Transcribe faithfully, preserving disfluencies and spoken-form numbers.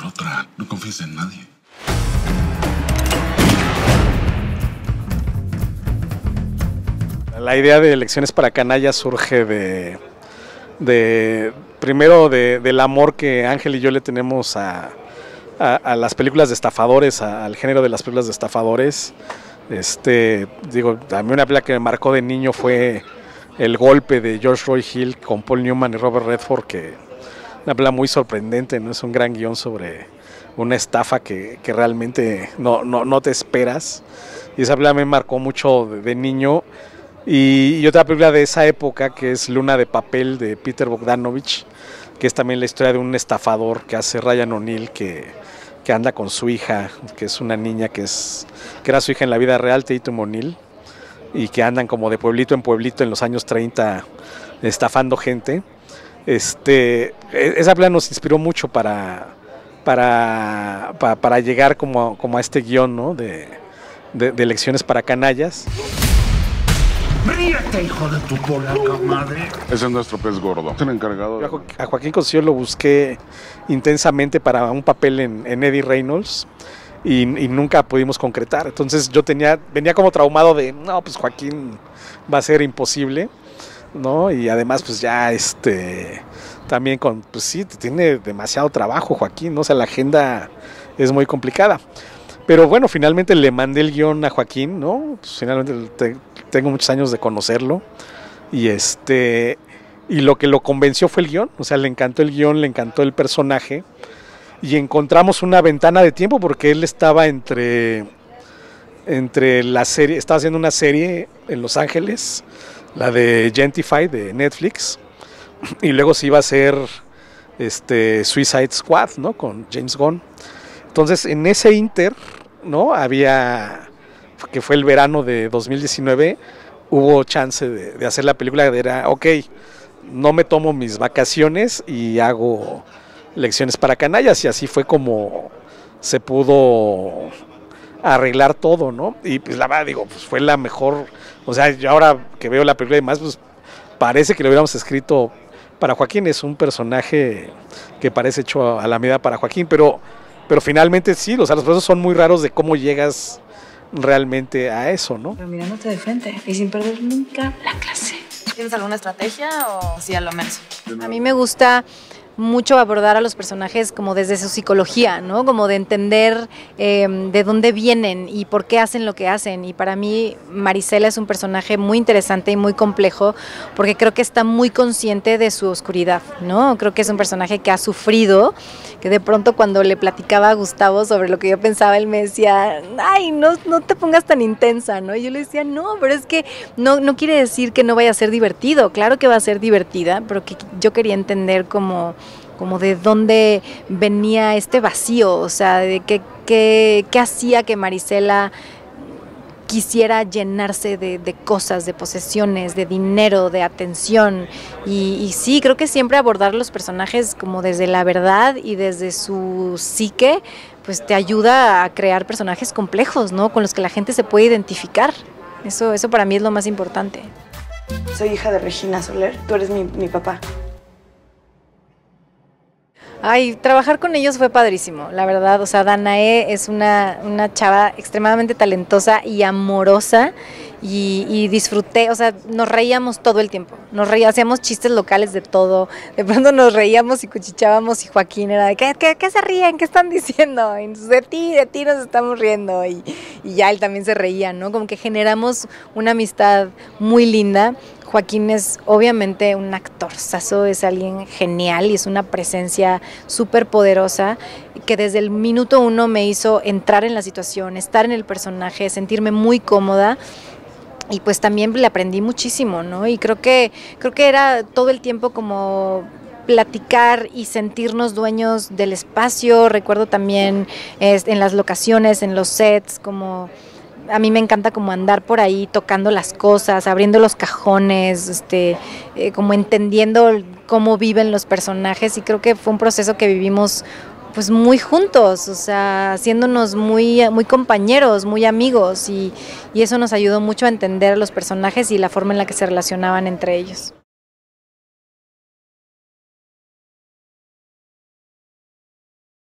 otra. No confíes en nadie. La idea de Lecciones para Canallas surge de, de primero de, del amor que Ángel y yo le tenemos a, a, a las películas de estafadores, a, al género de las películas de estafadores. Este, digo, a mí una película que me marcó de niño fue El Golpe de George Roy Hill con Paul Newman y Robert Redford, que una película muy sorprendente, ¿no? Es un gran guión sobre una estafa que, que realmente no, no, no te esperas. Y esa película me marcó mucho de, de niño. Y, y otra película de esa época que es Luna de Papel de Peter Bogdanovich, que es también la historia de un estafador que hace Ryan O'Neal, que, que anda con su hija, que es una niña que, es, que era su hija en la vida real, Tatum O'Neal, y que andan como de pueblito en pueblito en los años treinta estafando gente. Este, esa película nos inspiró mucho para, para, para, para llegar como, como a este guión, ¿no? de, de, de Lecciones para Canallas. ¡Ríete, hijo de tu polaca madre! Ese es nuestro pez gordo. Es el encargado. De... A Joaquín Cosío lo busqué intensamente para un papel en, en Eddie Reynolds y, y nunca pudimos concretar. Entonces yo tenía, venía como traumado de, no, pues Joaquín va a ser imposible, ¿no? Y además pues ya este, también con, pues sí, tiene demasiado trabajo Joaquín, ¿no? O sea, la agenda es muy complicada. Pero bueno, finalmente le mandé el guión a Joaquín, ¿no? Pues finalmente te, tengo muchos años de conocerlo y este y lo que lo convenció fue el guión, o sea, le encantó el guión, le encantó el personaje y encontramos una ventana de tiempo porque él estaba entre entre la serie, estaba haciendo una serie en Los Ángeles, la de Gentify de Netflix, y luego se iba a hacer este Suicide Squad, ¿no? Con James Gunn. Entonces, en ese inter, ¿no? Había, que fue el verano de dos mil diecinueve, hubo chance de, de hacer la película. Era, ok, no me tomo mis vacaciones y hago Lecciones para Canallas. Y así fue como se pudo arreglar todo, ¿no? Y pues la verdad, digo, pues fue la mejor. O sea, yo ahora que veo la película y demás, pues parece que lo hubiéramos escrito para Joaquín. Es un personaje que parece hecho a la medida para Joaquín, pero... Pero finalmente sí, o sea, los procesos son muy raros de cómo llegas realmente a eso, ¿no? Pero mirándote de frente y sin perder nunca la clase. ¿Tienes alguna estrategia o sí a lo menos? A mí me gusta mucho abordar a los personajes como desde su psicología, ¿no? Como de entender eh, de dónde vienen y por qué hacen lo que hacen. Y para mí Marisela es un personaje muy interesante y muy complejo porque creo que está muy consciente de su oscuridad, ¿no? Creo que es un personaje que ha sufrido, que de pronto cuando le platicaba a Gustavo sobre lo que yo pensaba, él me decía, ay, no, no te pongas tan intensa, ¿no? Y yo le decía, no, pero es que no, no quiere decir que no vaya a ser divertido. Claro que va a ser divertida, pero que yo quería entender como como de dónde venía este vacío, o sea, de qué, qué, qué hacía que Marisela quisiera llenarse de, de cosas, de posesiones, de dinero, de atención, y, y sí, creo que siempre abordar los personajes como desde la verdad y desde su psique, pues te ayuda a crear personajes complejos, ¿no? Con los que la gente se puede identificar. Eso, eso para mí es lo más importante. Soy hija de Regina Soler, tú eres mi, mi papá. Ay, trabajar con ellos fue padrísimo, la verdad. O sea, Danae es una, una chava extremadamente talentosa y amorosa y, y disfruté, o sea, nos reíamos todo el tiempo. Nos reíamos, hacíamos chistes locales de todo. De pronto nos reíamos y cuchichábamos y Joaquín era de, ¿qué, qué, qué se ríen? ¿Qué están diciendo? Y de ti, de ti nos estamos riendo. Y, y ya él también se reía, ¿no? Como que generamos una amistad muy linda. Joaquín es obviamente un actorzazo, es alguien genial y es una presencia súper poderosa que desde el minuto uno me hizo entrar en la situación, estar en el personaje, sentirme muy cómoda. Y pues también le aprendí muchísimo, ¿no? Y creo que, creo que era todo el tiempo como platicar y sentirnos dueños del espacio. Recuerdo también eh, en las locaciones, en los sets, como... A mí me encanta como andar por ahí tocando las cosas, abriendo los cajones, este, eh, como entendiendo cómo viven los personajes, y creo que fue un proceso que vivimos pues muy juntos, o sea, haciéndonos muy, muy compañeros, muy amigos, y, y eso nos ayudó mucho a entender a los personajes y la forma en la que se relacionaban entre ellos.